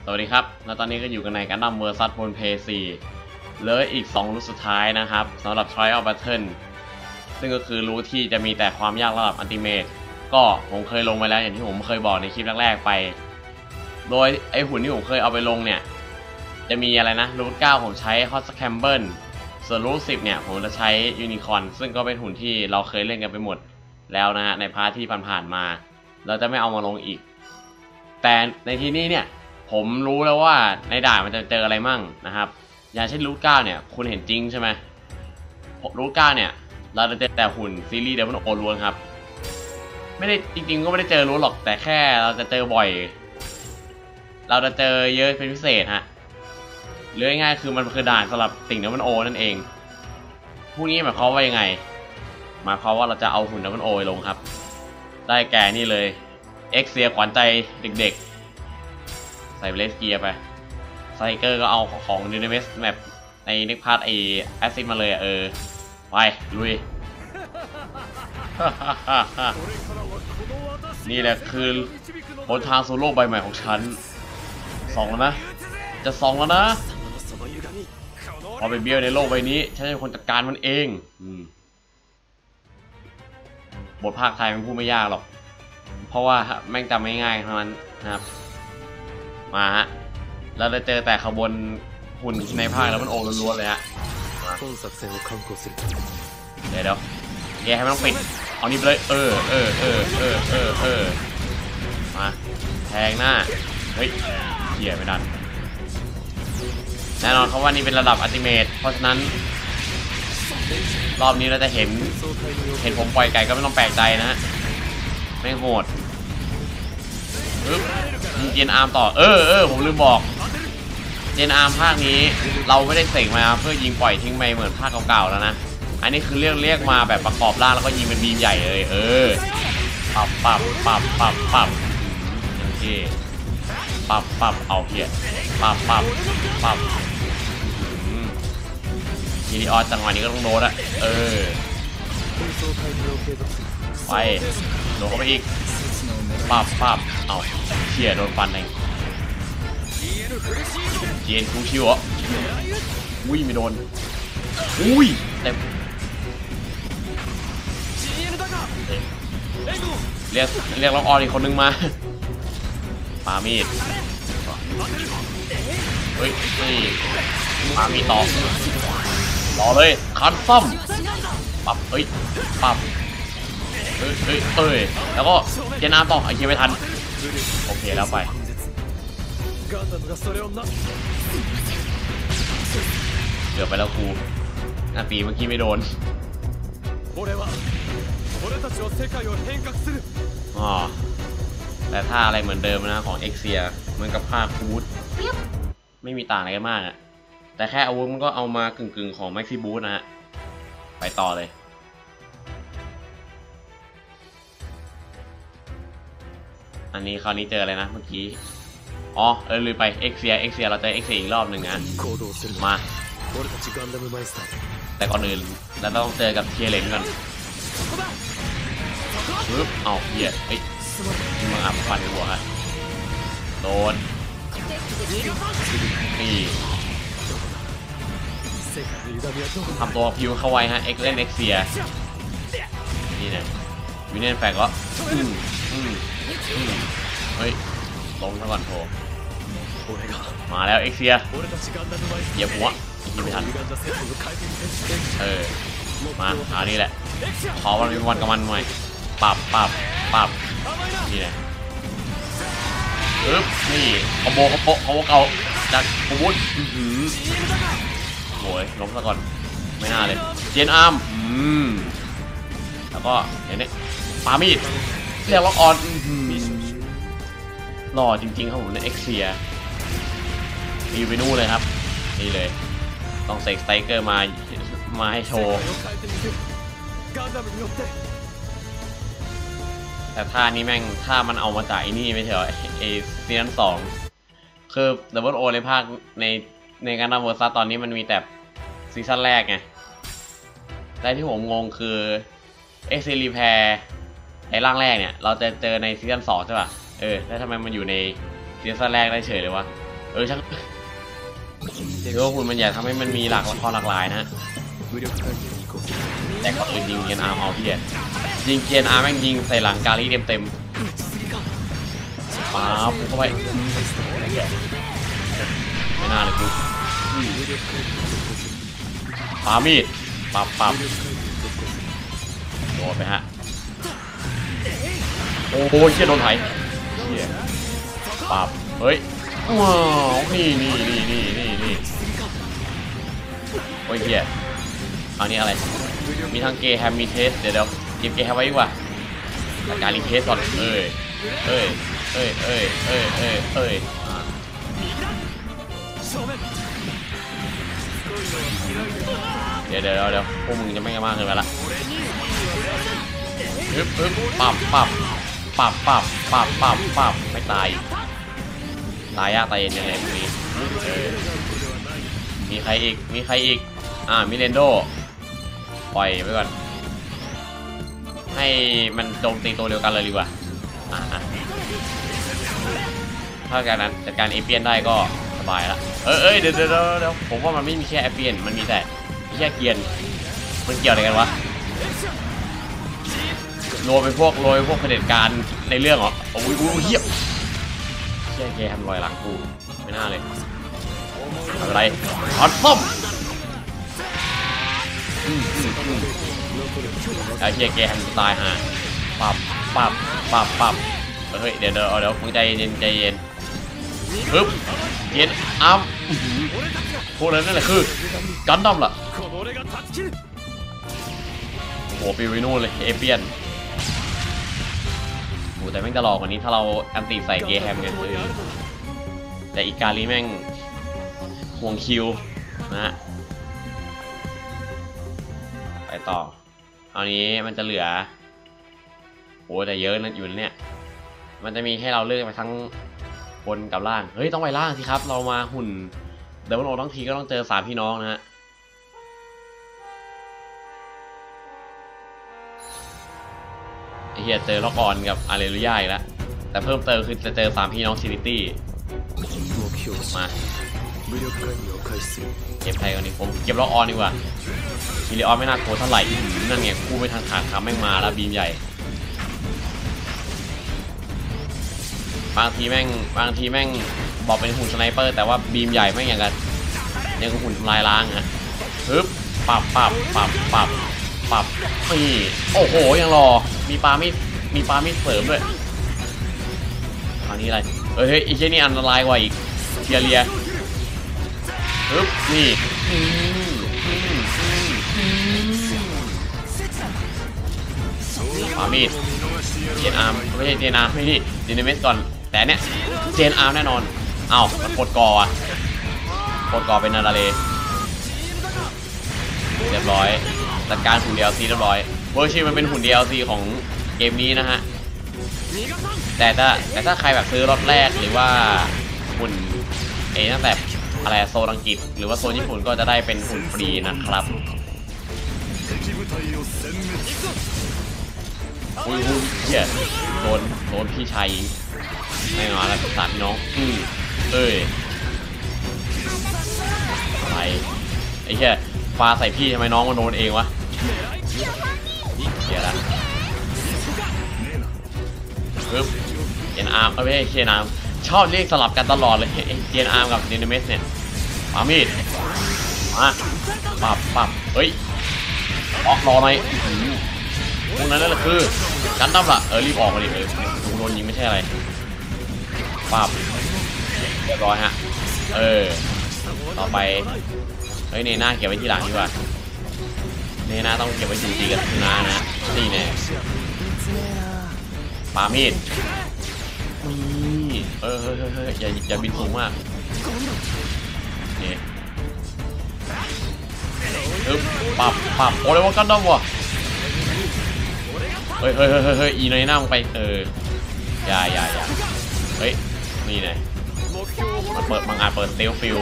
สวัสดีครับแล้วตอนนี้ก็อยู่กันในกันดั้มเวอร์ซัสบนเพย์ซีเหลืออีก2รูทสุดท้ายนะครับสำหรับ Trial Battle ซึ่งก็คือรูทที่จะมีแต่ความยากระดับอัลติเมทก็ผมเคยลงไปแล้วอย่างที่ผมเคยบอกในคลิปแรกๆไปโดยไอหุ่นที่ผมเคยเอาไปลงเนี่ยจะมีอะไรนะรูท9ผมใช้ Hot Scramble ส่วนรูท10เนี่ยผมจะใช้ Unicorn ซึ่งก็เป็นหุ่นที่เราเคยเล่นกันไปหมดแล้วนะฮะในพาร์ทที่ผ่านๆมาเราจะไม่เอามาลงอีกแต่ในที่นี้เนี่ยผมรู้แล้วว่าในด่านมันจะเจออะไรมั่งนะครับอย่างเช่นรูท9เนี่ยคุณเห็นจริงใช่ไหมรูท9เนี่ยเราจะเจอแต่หุ่นซีรีส์เดมอนโอล้วนครับไม่ได้จริงๆก็ไม่ได้เจอรู้หรอกแต่แค่เราจะเจอบ่อยเราจะเจอเยอะเป็นพิเศษฮะหรือง่ายๆคือมันคือด่านสำหรับติ่งเดมอนโอนั่นเองพวกนี้หมายความว่ายังไงหมายความว่าเราจะเอาหุ่นเดมอนโอลงครับได้แก่นี่เลยเอ็กเซียขวัญใจเด็กๆใส่เบลสเกียร์ไปไซเกอร์ก็เอาของยูนิเวสแมปในนิกพาร์ทไอแอซิดมาเลยไปลุย นี่แหละคือหนทางสู่โลกใบใหม่ของฉันส่องแล้วนะจะส่องแล้วนะพอไปเบี้ยวในโลกใบนี้ฉันจะเป็นคนจัดการมันเองบทภาคไทยมันพูดไม่ยากหรอกเพราะว่าแม่งจำง่ายๆเท่านั้นนะครับมาฮะเราจะเจอแต่ขบวนหุ่นในภาคแล้วมันโอล้วนๆเลยฮะเดี๋ยวแกให้มันต้องปิดเอานี่ไปเลยมาแทงหน้าเฮ้ยเขี่ยไม่ดันแน่นอนเขาว่านี่เป็นระดับอัลติเมทเพราะฉะนั้นรอบนี้เราจะเห็นผมปล่อยไก่ก็ไม่ต้องแปลกใจนะฮะไม่โหดยิงเจนอาร์มต่อผมลืมบอกเจนอาร์มภาคนี้เราไม่ได้เสกมาเพื่อยิงปล่อยทิ้งไปเหมือนภาคเก่าๆแล้วนะอันนี้คือเรียกมาแบบประกอบร่างแล้วก็ยิงเป็นบีมใหญ่เลยปับโอเคปับเอาเพี้ยปับทีนี้ออสจังหวะนี้ก็ต้องโดนอะไปโดนเข้าไปอีกปับเอาเพี้ยโดนฟันเองเจนคูชิวอ่ะอุ้ยไม่โดนอุ้ยเต็มเรียกล็อกออนอีกคนนึงมาปามีดเฮ้ยนี่ปามีดต่อรอเลยคันซ่อมปับปับแล้วก็เจนาต่อไอ้เหี้ยไม่ทันโอเคแล้วไปเกือบไปแล้วครูตีเมื่อกี้ไม่โดนแต่ถ้าอะไรเหมือนเดิมนะของเอ็กเซียเหมือนกับภาคบูทไม่มีต่างอะไรกันมากอะแต่แค่อาวุธมันก็เอามากึ่งของแม็กซี่บูทนะฮะไปต่อเลยอันนี้คราวนี้เจออะไรนะเมื่อกี้ลืมไปเอ็กเซียเราเจอเอ็กเซียอีกรอบหนึ่งนะมาแต่ก่อนอื่นเราต้องเจอกับเทียเลนก่อนปึ๊บเอาเหี้ยมึงอับฟันในหัวฮะโดนนี่ทำตัวพิวเข้าไว้ฮะเล่นเอ็กเซียนี่เนี่ยวินเนนแฟกก็เฮ้ยลงซะก่อนโถมาแล้วเอ็กเซียเหยียบหัวยิงไม่ทันมาอันนี้แหละขอวันเป็นวันกับมันหน่อยปับนี่แหละนี่คอมโบเก่าจากปูบุญโวยล้มซะก่อนไม่น่าเลยเจนอาร์มแล้วก็เห็นไหมปามีดเรียกล็อกออนหล่อจริงๆครับผมในเอ็กเซียรีวิวเลยครับนี่เลยต้องเซกสไตเกอร์มาให้โชว์แต่ท่านี้แม่งท่ามันเอามาจากไอ้นี่ไม่ใช่เหรอซีซั่น2คือดับเบิลโอในภาคในการทำเวอร์ซัสตอนนี้มันมีแต่ซีซั่นแรกไงแต่ที่ผมงงคือเอ็กซ์รีแพร์ไอ้ร่างแรกเนี่ยเราจะเจอในซีซั่น2ใช่ป่ะแล้วทำไมมันอยู่ในซีซั่นแรกได้เฉยเลยวะช่างคือว่าหุ่นมันใหญ่ทำให้มันมีหลากหลายนะแต่ก่อนอื่นยิงเกียนอาร์มเอาเพี้ยยิงเกียนอาร์มแม่งยิงใส่หลังกาลีเต็มป๊าบเข้าไปไม่น่าเลยกูปามีดปับโดนไปฮะโอ้โหเชี่ยโดนไถเชี่ยปับเฮ้ยว้าวนี่โอ้ยเชี่ยอันนี้อะไรมีทั้งเกย์แฮมมีเทสเดี๋ยวเก็บเกย์แฮมไว้ดีกว่าแต่การรีเทสก่อนเอ้ยเดี๋ยวพวกมึงจะไม่มากเกินไปละปึ๊บปับไม่ตายยากตายเย็นยังไงพวกนี้มีใครอีกมิเรนโดปล่อยไว้ก่อนให้มันโจมตีตัวเดียวกันเลยดีกว่าถ้าการนั้นจัดการเอเปียนได้ก็สบายละเดี๋ยวผมว่ามันไม่มีแค่เอเปียนมันมีแต่แค่เกียนมันเกี่ยวอะไรกันวะโรยพวกเผด็จการในเรื่องเหรอโอ้ยเหี้ยแค่แกทำรอยหลังกูไม่น่าเลยอะไรถอดส้มไอ้เหี้ยแกทำตายฮะปับเฮ้ยเดี๋ยวมึงใจเย็นปึ๊บเกียนอ้ำพวกนั้นนั่นแหละคือกันดั้มล่ะโอ้โหปิวไปนู่นเลยเอเปียนโอ้แต่แม่งจะหลอกกว่านี้ถ้าเราอันติใส่เกแฮมกันเลยแต่อีกาลีแม่งห่วงคิวนะฮะไปต่อเอานี้มันจะเหลือโอ้แต่เยอะนะอยู่เนี่ยมันจะมีให้เราเลือกไปทั้งบนกับล่างเฮ้ยต้องไปล่างสิครับเรามาหุ่นเดวิลโอทั้งทีก็ต้องเจอ3พี่น้องนะฮะไอ้เหี้ยเจอล็อกออนกับอาเรลุย่าอีกแล้วแต่เพิ่มเติมคือจะเจอ3พี่น้องซินิตี้มาเก็บไทยก่อนดิผมเก็บล็อกออนดีกว่ามิเลออนไม่น่ากลัวเท่าไหร่นั่นไงกู้ไม่ทันขาดคำแม่งมาแล้วบีมใหญ่บางทีแม่งบอกเป็นหุ่นสไนเปอร์แต่ว่าบีมใหญ่แม่งอย่างกันยังก็หุ่นทำลายล้างฮะปึ๊บปับนี่โอ้โหยังรอมีปลาไม่เสริมด้วยอันนี้อะไรเฮ้ยอีเจนี่อันตรายกว่าอีกเลียปึ๊บนี่ปลามีดเจนอาร์มไม่ใช่เจนอาร์มไม่ใช่เจนเมสก่อนแต่เนี้ยเจนอาร์มแน่นอนเอ้ามันกดกอเป็นนาราเลเรียบร้อยจัดการหุ่น DLC เรียบร้อยเวอร์ชิมันเป็นหุ่น DLC ของเกมนี้นะฮะแต่ถ้าใครแบบซื้อรถแรกหรือว่าหุ่นตั้งแต่อะไรโซนอังกฤษหรือว่าโซนญี่ปุ่นก็จะได้เป็นหุ่นฟรีนะครับอุ้ยเหี้ยโดนพี่ชายยิงไม่มาแล้วสามพี่น้องอะไรไอ้เหี้ยปลาใส่พี่ทำไมน้องมันโดนเองวะเหี้ยละปึ๊บเจนอาร์มไม่ใช่เจนอาร์มชอบเรียกสลับกันตลอดเลยเจนอาร์มกับเดนเมสเนี่ยปามีดมาปับเฮ้ยออกรอหน่อยพวกนั้นนั่นแหละคือกันดั้มล่ะรีบออกมาดิโดนยิงไม่ใช่อะไรปับเรียบร้อยฮะต่อไปเฮ้ยเนน่าเก็บไว้ที่หลังดีกว่าเนน่าต้องเก็บไว้จูจีกับทูนานะนี่แน่ปามีดนี่อย่าบินสูงมากนี่ปับโอ้ยว่ากันดั้มวะเฮ้ยอีในหน้ามึงไปอย่าเฮ้ยนี่ไงมันอาจเปิดเซลฟิล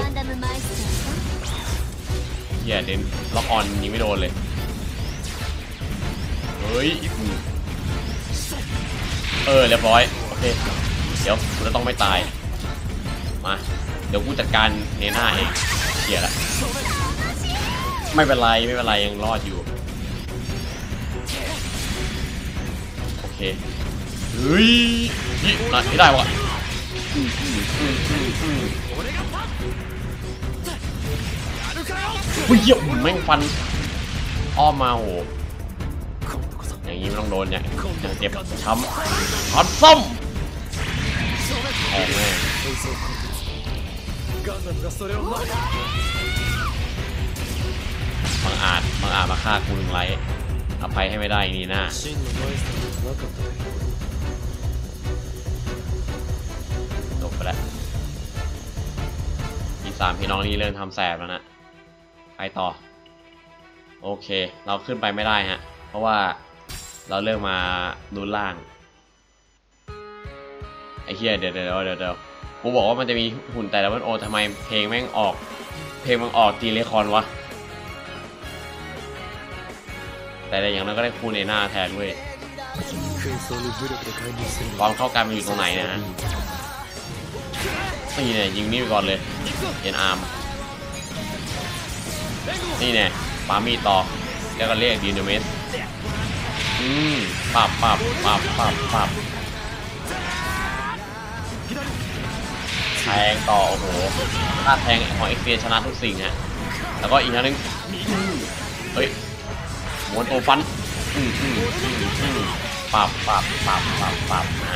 เหี้ยเด่นล็อกออนยิงไม่โดนเลยเฮ้ยเรียบร้อยโอเคเดี๋ยวเราต้องไม่ตายมาดี๋ยวกูจัดการเนน่าเองเสียละไม่เป็นไรยังรอดอยู่โอเคเฮ้ยไม่ได้วะเฮ้ยเหี้ยแม่งฟันอ้อมมาโหอย่างนี้ไม่ต้องโดนเนี่ยเจ็บช้ำอัดซ้ำแทงแม่บางอาจมาฆ่ากู1 ไลท์อภัยให้ไม่ได้นี่นะจบไปแล้วที่3พี่น้องนี่เริ่มทำแสบแล้วนะไปต่อโอเคเราขึ้นไปไม่ได้ฮะเพราะว่าเราเริ่มมาดูล่างไอ้เหี้ยเดี๋ยวกูบอกว่ามันจะมีหุ่นแต่ละวันโอทำไมเพลงมันออกตีเลคอนวะแต่อย่างนั้นก็ได้คูเนน่าแทนด้วยความเข้ากันมันอยู่ตรงไหนนะฮะนี่เนี่ยยิงนี่ไปก่อนเลยเอ็นอาร์มนี่เนี่ยปามีต่อแล้วก็เรียกดีโนเมสปับแทงต่อโอ้โหถ้าแทงของเอ็กเซียชนะทุกสิ่งฮะแล้วก็อีกนิดนึงเฮ้ยม้วนตัวฟันปับนะ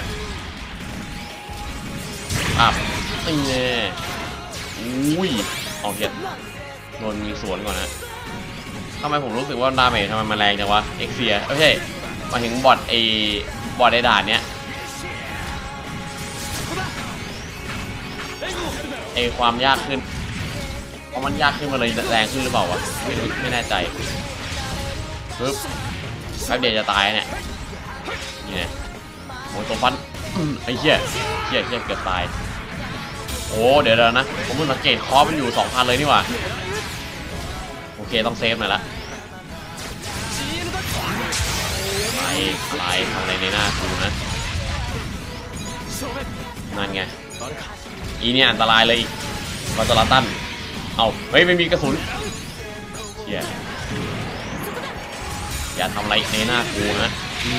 นี่แน่อุ้ยเอาเห็ดโดนมีสวนก่อนนะทำไมผมรู้สึกว่าดาเมจทำไมมันแรงจังวะเอ็กเซียไม่ใช่มาถึงบอทในด่านเนี้ยความยากขึ้นเพราะมันยากขึ้นมันเลยแรงขึ้นหรือเปล่าวะไม่แน่ใจปึ๊บแป๊บเดียวจะตายเนี่ยนี่ไงโอ้ตัวฟันไอ้เหี้ยเกือบตายโอ้เดี๋ยวนะผมเพิ่งสังเกตคอมันอยู่ 2,000 เลยนี่หว่าโอเคต้องเซฟหน่อยละอะไรทำอะไรในหน้ากูนะนั่นไงอีเนี่ยอันตรายเลยมาตลาตันเอาเฮ้ยไม่มีกระสุนอย่าทำอะไรในหน้ากูนะ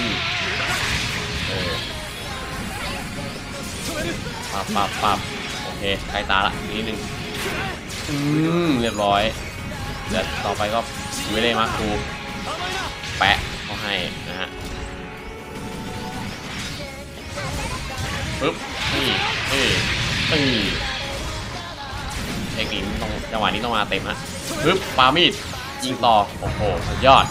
ปับโอเคใกล้ตาละนิดนึงเรียบร้อยเดี๋ยวต่อไปก็วิเล่มาครูแปะเขาให้นะฮะปึ๊บนี่เทคนิคต้องจังหวะนี้ต้องมาเต็มฮะปึ๊บปามีดยิงต่อโอ้โหสุดยอด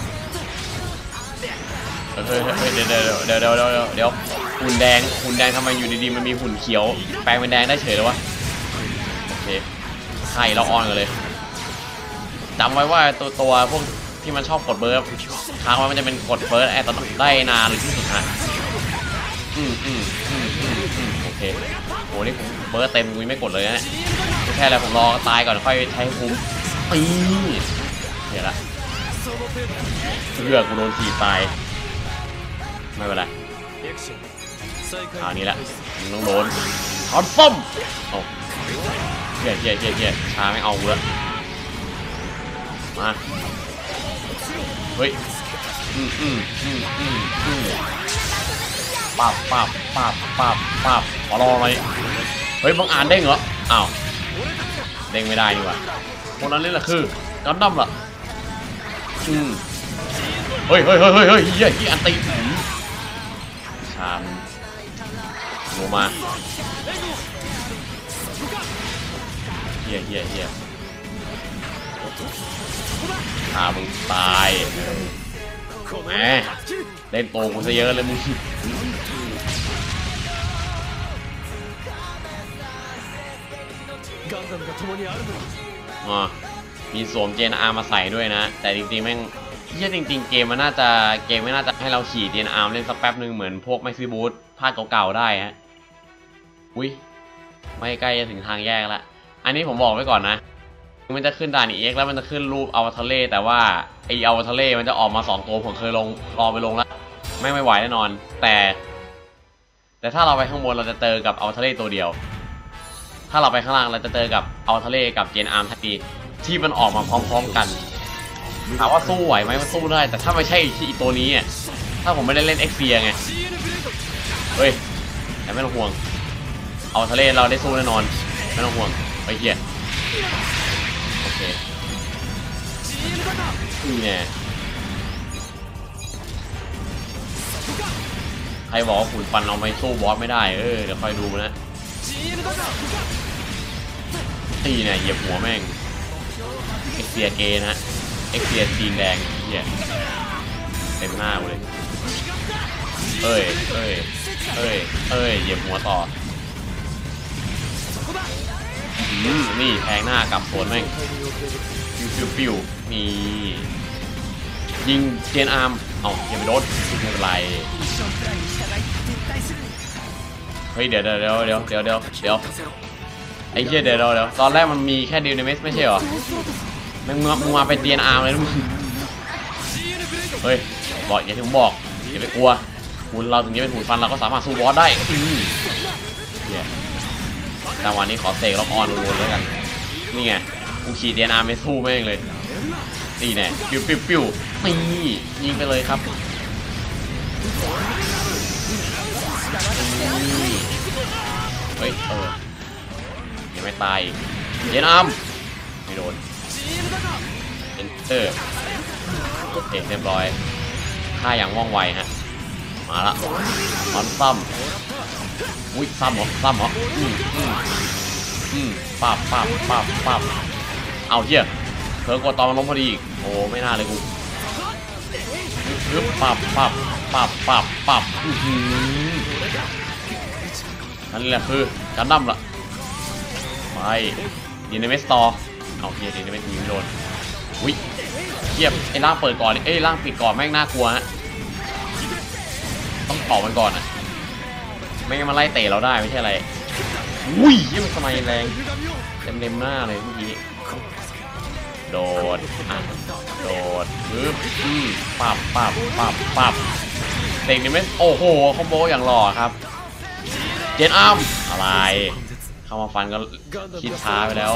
เดี๋ยวหุ่นแดงทำไมอยู่ดีๆมันมีหุ่นเขียวแปลงเป็นแดงได้เฉยเลยวะโอเคไข่เราออนกันเลยจำไว้ว่าตัวพวกที่มันชอบกดเบิร์ดค้างไว้มันจะเป็นกดเบิร์ดตอนได้นานที่สุดฮะโอเคโหนี่เบิร์ดเต็มกูไม่กดเลยนะแค่อะไรผมรอตายก่อนค่อยใช้คุ้มเดี๋ยวละเลือกกูโดน4 ตายไม่เป็นไรคราวนี้แหละมึงต้องโดนถอนส้มโอ้เหี้ยช้าไม่เอาเว้ยมาเฮ้ยปับขอรอหน่อยเฮ้ยบังอ่านเด้งเหรออ้าวเด้งไม่ได้นี่หว่าคนนั้นนี่แหละคือกันดั้มล่ะเฮ้ยเหี้ยอันตีชามลงมาเหี้ยมึงตายแหมเล่นโตกูซะเยอะเลยมึงมีสวมเจนอาร์มาใส่ด้วยนะแต่จริงๆแม่งจริงเกมไม่น่าจะให้เราขี่เจนอาร์เล่นสักแป๊บนึงเหมือนพวกไมซี่บูธภาคเก่าๆได้ฮะอุ้ยไม่ใกล้จะถึงทางแยกแล้วอันนี้ผมบอกไว้ก่อนนะมันจะขึ้นด่านEXแล้วมันจะขึ้นรูปอวตารแต่ว่าไออวตารมันจะออกมา2 ตัวผมเคยลองไปลงแล้วไม่ไหวแน่นอนแต่ถ้าเราไปข้างบนเราจะเจอกับอวตารตัวเดียวถ้าเราไปข้างล่างเราจะเจอกับเอาทะเลกับเจนอาร์มทันทีที่มันออกมาพร้อมๆกันถามว่าสู้ไหวไหมมันสู้ได้แต่ถ้าไม่ใช่ที่ตัวนี้อ่ะถ้าผมไม่ได้เล่นเอ็กเซียไงเฮ้ยแต่ไม่ต้องห่วงเอาทะเลเราได้สู้แน่นอนไม่ต้องห่วงไปเหี้ยโอเคนี่แน่ใครบอกว่าขุนฟันเราไม่สู้บอสไม่ได้เดี๋ยวคอยดูนะตีเนี่ยเหยียบหัวแม่งเอ็กเซียเกนะเอ็กเซียจีนแดงเหี้ยเต็มหน้าเลยเหยียบหัวต่อนี่แทงหน้ากำสวนแม่งปิ้วนี่ยิงเจนอาร์มเอาอย่าไปโดนไม่เป็นไรเฮ้ยเดี๋ยวไอ้เหี้ยเดี๋ยวตอนแรกมันมีแค่ดิวเนเมสไม่ใช่หรอมึงมาเป็นเจนอาร์มเลยนะมึงเฮ้ยบอกอย่าถึงบอกอย่าไปกลัวหุ่นเราถึงจะเป็นหุ่นฟันเราก็สามารถสู้บอสได้แต่วันนี้ขอเสกล็อกออนรัวๆแล้วกันนี่ไงกูขี่เจนอาร์มไม่สู้แม่งเลยนี่แน่ปิ้วนี่ยิงไปเลยครับเฮ้ยยังไม่ตายเจนอาร์มไม่โดนเอนเตอร์เรียบร้อยฆ่าอย่างว่องไวฮะมาละออนซ้ำอุ้ยซ้ำเหรอปับเอาเหี้ยเธอกดตอนมันล้มพอดีอีกโอ้ไม่น่าเลยกูปับนั่นแหละคือการดั้มละไปดีนเมสต่อเอาเฮียดีนเมสยิงโดนอุ้ยเทียบไอ้ร่างเปิดก่อนไอ้ร่างปิดก่อนแม่งน่ากลัวฮะต้องเผามันก่อนอ่ะไม่งั้นมันไล่เตะเราได้ไม่ใช่อะไรอุ้ยยิ่งสมัยแรงเต็มหน้าเลยเมื่อกี้โดดปับเตะนี่ไม่โอ้โหคอมโบอย่างหล่อครับเจนอาร์มอะไรเข้ามาฟันก็คิดช้าไปแล้ว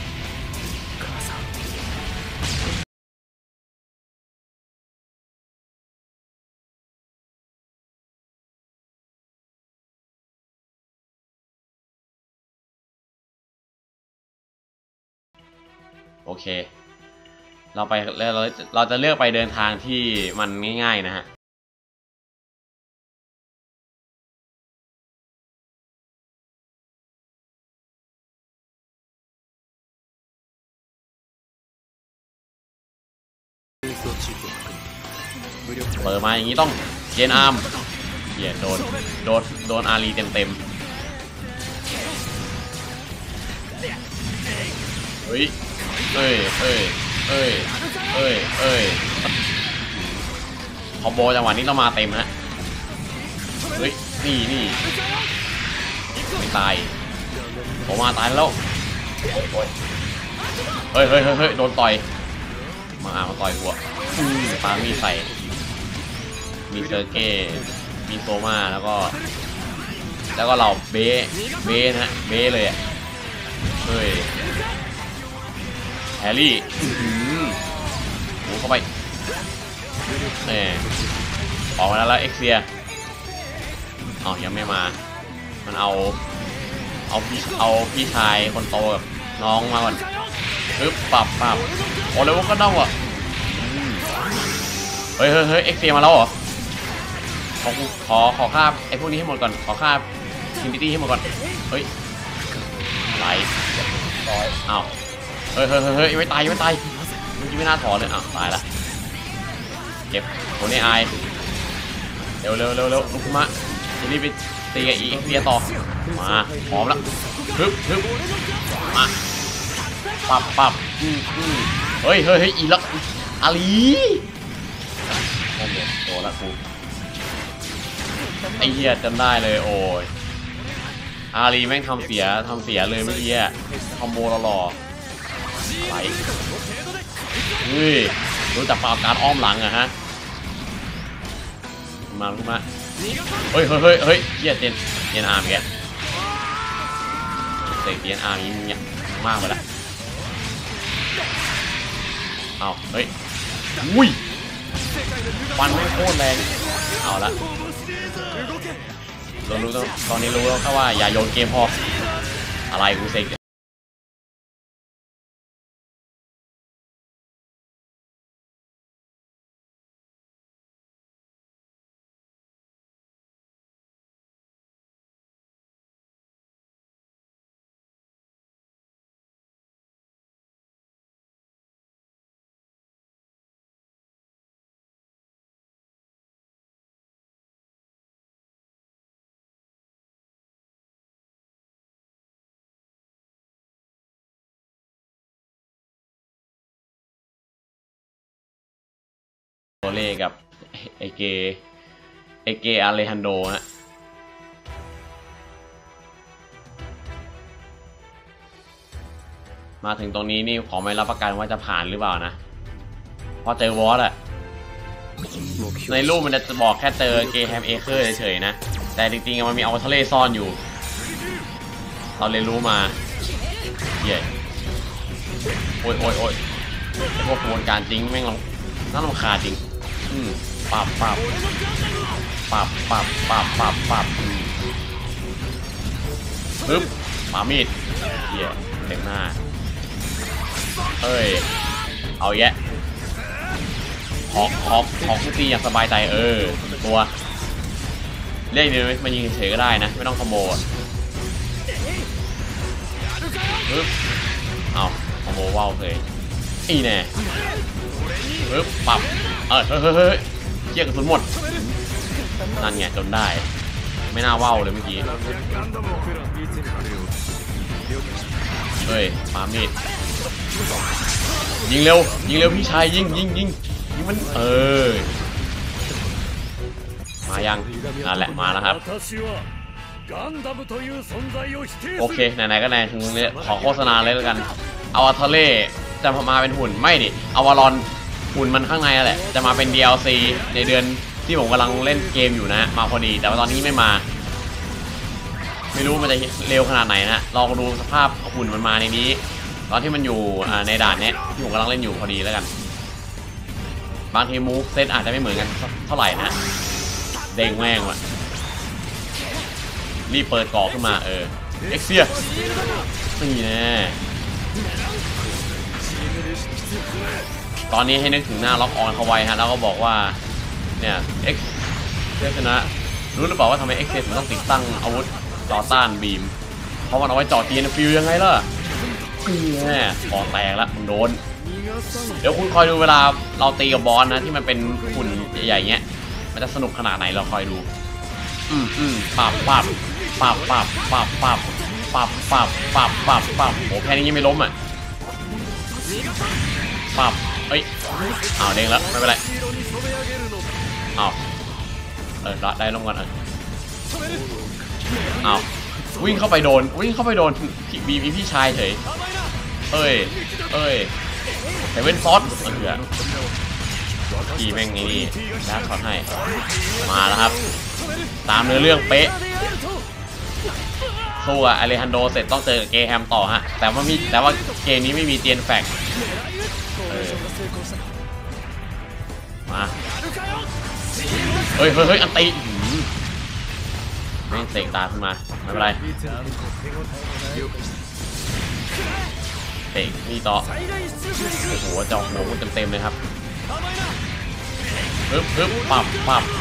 โอเคเราจะเลือกไปเดินทางที่มันง่ายๆนะฮะเปิดมาอย่างนี้ต้องเจนอาร์มเหี้ยโดนอารีเต็มเฮ้ยคอมโบจังหวะนี้ต้องมาเต็มฮะเฮ้ยนี่ไม่ตายผมมาตายแล้วเฮ้ยโดนต่อยมาต่อยหัวปามีใส่มีเซอร์เก้มีโซมาแล้วก็เราเบ้นะเบ้เลยอ่ะเฮ้ยแฮร์รี่หมูเข้าไปออกมาแล้วเอ็กเซียยังไม่มามันเอาพี่ชายคนโตกับน้องมาก่อนปับโอ้แล้วก็เน่าอ่ะเฮ้ยเอ็กเซียมาแล้วเหรอขอฆ่าไอ้พวกนี้ให้หมดก่อนขอฆ่าทิมพิตี้ให้หมดก่อนเฮ้ยไหลอ้าวเฮ้ยไม่ตายเมื่อกี้ไม่น่าถอนเลยตายละเก็บคนในไอเร็วลุกขึ้นมาจะรีบไปตีกับอีเอ็กเซียต่อมาพร้อมแล้วมาปับเฮ้ยอีลักอาลีโอ้โหโดนละกูไอ้เหี้ยจำได้เลยโอ้ยอาลีแม่งทำเสียเลยเมื่อกี้คอมโบหล่อไหลรู้จักปราบการอ้อมหลังอะฮะมาเฮ้ยเฮียเจนอาร์มแกเตะกเตียนอาร์นี้เนี่ยมากไปแล้วเอาเฮ้ยอุ้ยฟันไม่โคตรแรงเอาละเรารู้ตอนนี้รู้แล้วแค่ว่าอย่าโยนเกมพออะไรกูเสกโอเล่กับไอเกอาเลฮันโดนะมาถึงตรงนี้นี่ขอไม่รับประกันว่าจะผ่านหรือเปล่านะเพราะเจอวอสอะในรูปมันจะบอกแค่เจอเกแฮมเอเคอร์เฉยๆนะแต่จริงๆมันมีเอาทะเลซ่อนอยู่เราเรียนรู้มาเย่โอ้ยพวกกระบวนการจริงแม่งน่ารำคาญจริงปับปึ๊บหมามีดเหี้ยเต็มหน้าเฮ้ยเอาแยะขอตีอย่างสบายใจตัวเล่นเลยมายิงเฉยก็ได้นะไม่ต้องขโมยปึ๊บเอาขโมยว่าวเลยอีแน่ปึ๊บปับเฮ้ยเกี่ยกระสุนหมดนั่นไงจนได้ไม่น่าว่าวเลยเมื่อกี้เฮ้ยปามีดยิงเร็วพี่ชายยิงมันมายังนั่นแหละมาแล้วครับโอเคไหนๆก็ไหนถึงนี้ขอโฆษณาเลยแล้วกันเอาอาทาเล่จะมาเป็นหุ่นไม่ดิเอาวารอนหุ่นมันข้างในแหละจะมาเป็น DLC ในเดือนที่ผมกำลังเล่นเกมอยู่นะมาพอดีแต่ว่าตอนนี้ไม่มาไม่รู้มันจะเร็วขนาดไหนนะลองดูสภาพหุ่นมันมาในนี้ตอนที่มันอยู่ในด่านนี้ที่ผมกำลังเล่นอยู่พอดีแล้วกันบางทีมูฟเซตอาจจะไม่เหมือนกันเท่าไหร่นะเด้งแม่งว่ะรีบเปิดกล่องขึ้นมาเอ็กเซียนี่แน่ตอนนี้ให้นึกถึงหน้าล็อกออนเขาไว้ฮะแล้วก็บอกว่าเนี่ยเอ็กเซียชนะรู้หรือเปล่าว่าทำไมเอ็กเซียถึงต้องติดตั้งอาวุธต่อต้านบีมเพราะมันเอาไว้จ่อตีนฟิวยังไงล่ะแน่คอแตกแล้วมึงโดนเดี๋ยวคุณคอยดูเวลาเราตีกับบอสนะที่มันเป็นหุ่นใหญ่ๆเงี้ยมันจะสนุกขนาดไหนเราคอยดูปับโอ้แค่นี้ยังไม่ล้มอ่ะปับเอ้ยเอาเด้งแล้วไม่เป็นไรเอาได้ล้มก่อนเอาวิ่งเข้าไปโดนพี่ชายเฉยเอ้ยแต่เว้นซอสพี่แม่งนี่ดักช็อตให้มาแล้วครับตามเนื้อเรื่องเป๊ะสู้กับอเลฮันโดเสร็จต้องเจอเกแฮมต่อฮะแต่ว่าเกมนี้ไม่มีเตียนแฟกมาเฮ้ยอันตีแม่งเตะตาขึ้นมาไม่เป็นไรเตะนี่ต่อโอ้โหจอกหัวเต็มเลยครับปึ๊บปับ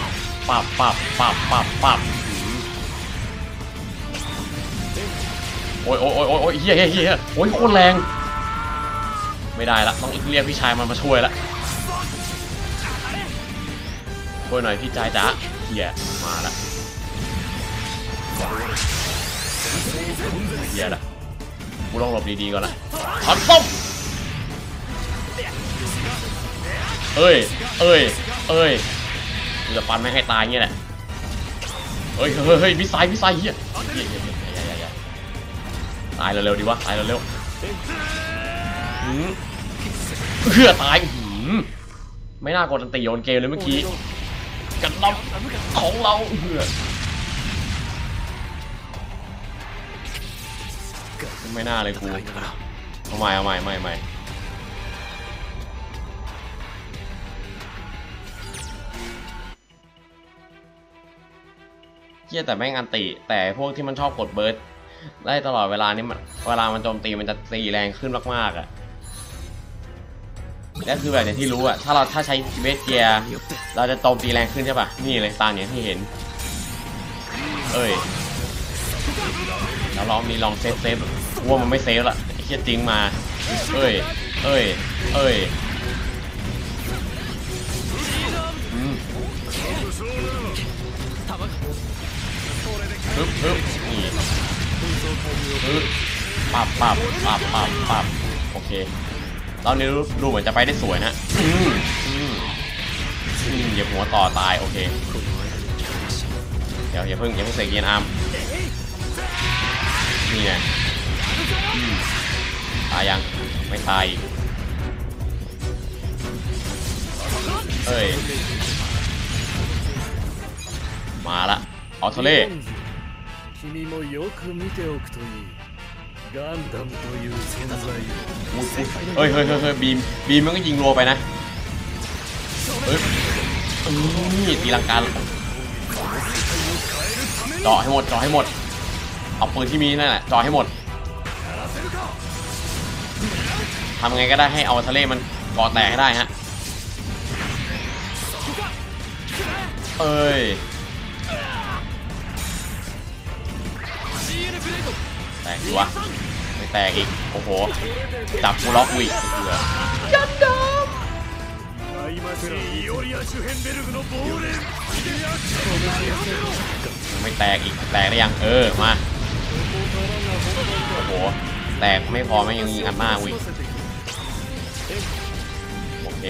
โอ้ยเฮียโอ้ยโคตรแรงไม่ได้ละต้องเรียกพี่ชายมาช่วยละช่วยหน่อยพี่ชายจ๋าเฮียมาละเฮียละกูลองหลบดีๆก่อนละถอนส้มเอ้ยกูจะฟันไม่ให้ตายเงี้ยแหละเฮ้ยมิสไซล์เฮียตายเร็วๆดีวะตายเร็วเพื่อตายไม่น่ากดอันตีโยนเกมเลยเมื่อกี้กันดั้มของเราไม่น่าเลยกูเอาใหม่ไม่เหี้ยแต่แม่งอันติแต่พวกที่มันชอบกดเบิร์ดได้ตลอดเวลานี่มันเวลามันโจมตีมันจะตีแรงขึ้นมากๆอ่ะและคือแบบอย่างที่รู้อ่ะถ้าใช้เวทเกียร์เราจะโจมตีแรงขึ้นใช่ป่ะนี่เลยตามอย่างที่เห็นแล้วลองเซฟว่ามันไม่เซฟละไอ้เหี้ยจริงมาปึ๊บนี่ปับโอเคตอนนี้ดูเหมือนจะไปได้สวยนะเหยียบหัวต่อตายโอเคเดี๋ยวอย่าเพิ่งเสกเกียร์อาร์มนี่ไงตายยังไม่ตายมาละออโตเล่บีมมันก็ยิงรัวไปนะนี่ตีลังกาเจาะให้หมดเอาปืนที่มีนั่นแหละเจาะให้หมดทำไงก็ได้ให้เอาทะเลมันก่อแตกให้ได้ฮะแตกดีวะไม่แตกอีกโอ้โหจับกูล็อกวิยันดำไม่แตกอีกแตกได้ยังมาโอ้โหแตกไม่พอไม่ยังยิงอัดหน้าวิโอเค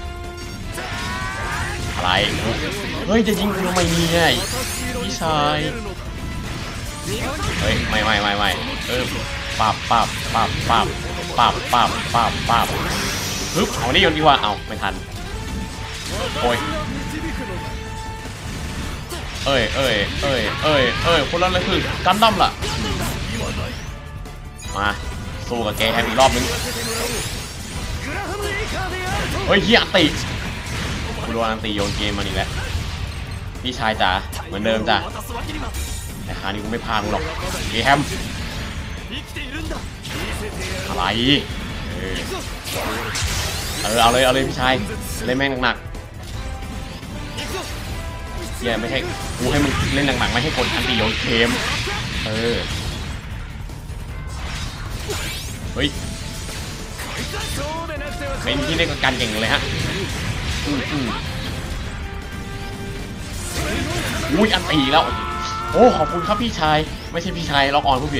อะไรเฮ้ยจะยิงกูทำไมเนี่ยพี่ชายเฮ้ยไม่ปับฮึบเอานี่ยนดีกว่าเอาไม่ทันโอ้ยคนละเลยคือกันดั้มล่ะมาสู้กับแกแฮมอีกรอบนึงเฮ้ยเฮียอันติกูโดนอันติโยนเกมมาอีกแล้วพี่ชายจ๋าเหมือนเดิมจ้ะแต่คราวนี้กูไม่พามึงหรอกเกแฮมอะไรเอาเลยพี่ชายเล่นแม่งหนักเฮียไม่ใช่กูให้มึงเล่นหนักๆไม่ให้คนอันติโยนเกมเฮ้ยเป็นที่เล่นกันเก่งเลยฮะอุ้ยอันตีแล้วโอ้ขอบคุณครับพี่ชายไม่ใช่พี่ชายล็อกออนผู้ผิด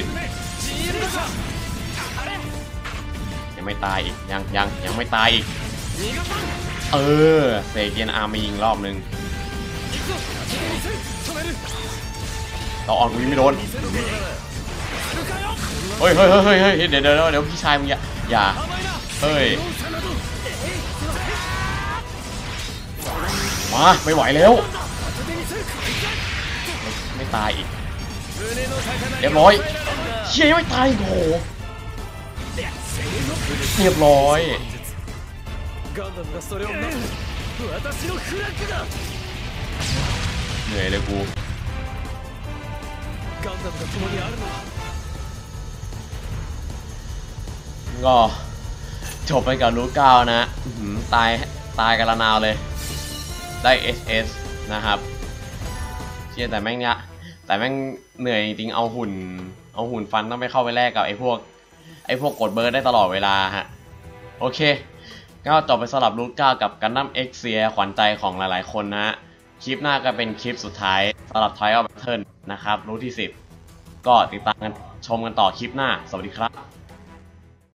ยังไม่ตายอีกยังไม่ตายอีกเซเกียนอาร์มายิงรอบนึงล็อกออนกูยังไม่โดนเฮ้ยเดี๋ยวพี่ชายมึงอย่ามาไม่ไหวแล้วไม่ตายอีกเรียบร้อยเชี่ยไม่ตายโหเรียบร้อยเหนื่อยเลยกูก็จบไปกับรูก้านะตายกันละนาวเลยได้ SS นะครับเชี่ยแต่แม่งเหนื่อยจริงเอาหุ่นฟันต้องไปเข้าไปแลกกับไอ้พวกกดเบิร์ดได้ตลอดเวลาฮะโอเคก็จบไปสำหรับรูก้ากับกันดั้มเอ็กเซียขวัญใจของหลายๆคนนะคลิปหน้าก็เป็นคลิปสุดท้ายสำหรับ Trial Battle นะครับรูที่10ก็ติดตามกันชมกันต่อคลิปหน้าสวัสดีครับ